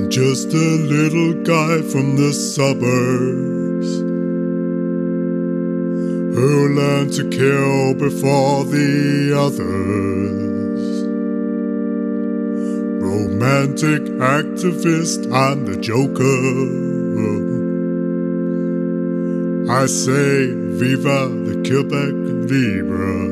just a little guy from the suburbs who learned to kill before the others. Romantic activist, I'm the Joker. I say, viva the Quebec Libre.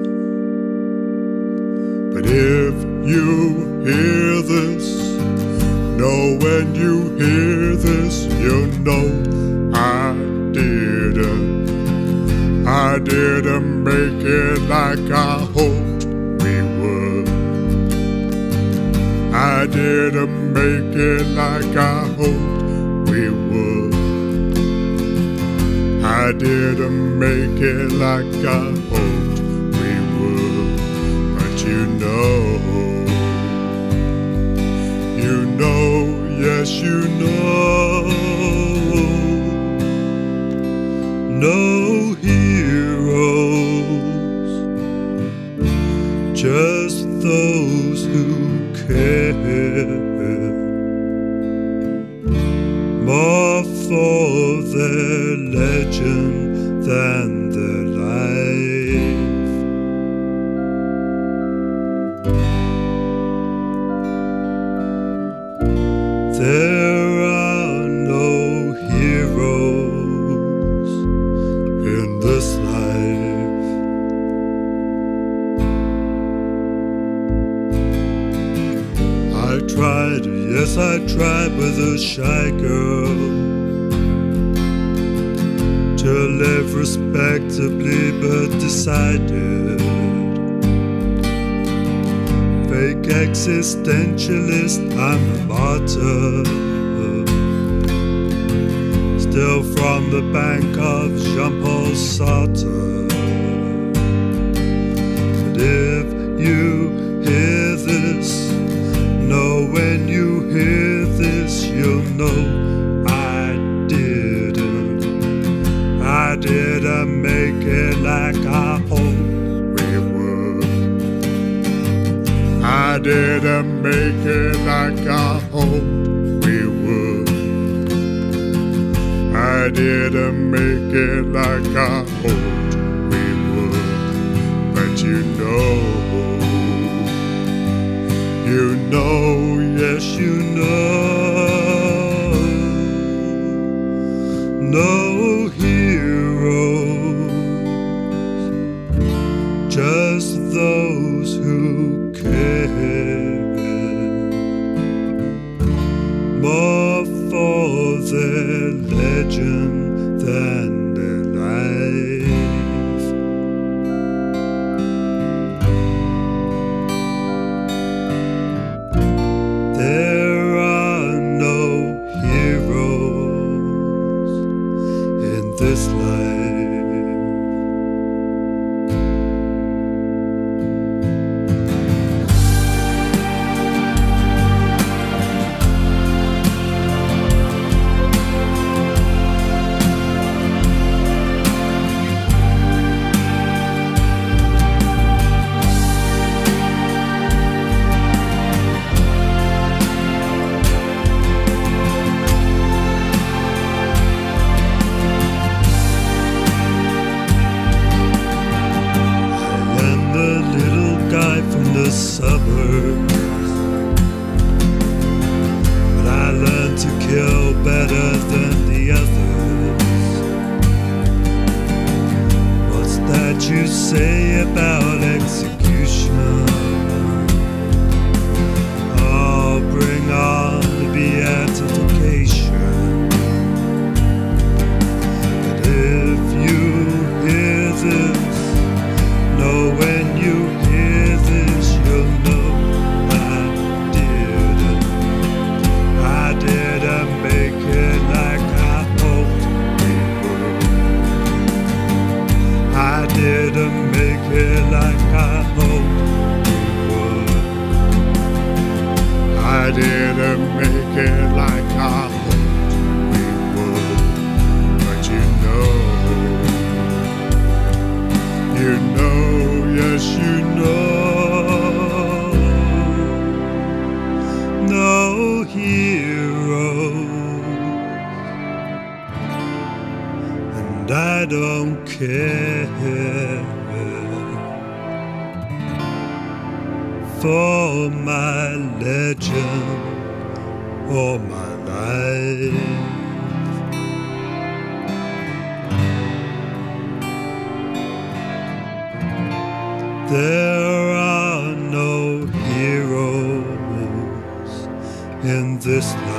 But if you hear this, know when you hear this, you know I didn't make it like I hoped we would. I didn't make it like I hoped we would. I didn't make it like I hoped we would. But you know, yes you know, no heroes, just those who care more for their legend than their life. There are no heroes in this life. I tried, yes I tried with a shy girl to live respectably, but decided fake existentialist, I'm a martyr. Still from the bank of Jean-Paul Sartre. But if you hear this, know when you hear this, you'll know I didn't make it like I hoped we would. I didn't make it like I hoped we would. I didn't make it like I hoped we would. But you know, yes you know, no heroes, just those who care more for their legend than their life. There are no heroes in this life. The suburbs, but I learned to kill better than the others. What's that you say about execution? Oh, bring on the beatification. But if you hear this, know when you hear this, you'll know I didn't make it like I hoped we would. I didn't make it like I hoped we would. I didn't make it like I hoped we would. But you know, yes you know, no hero don't care for my legend or my life. There are no heroes in this life.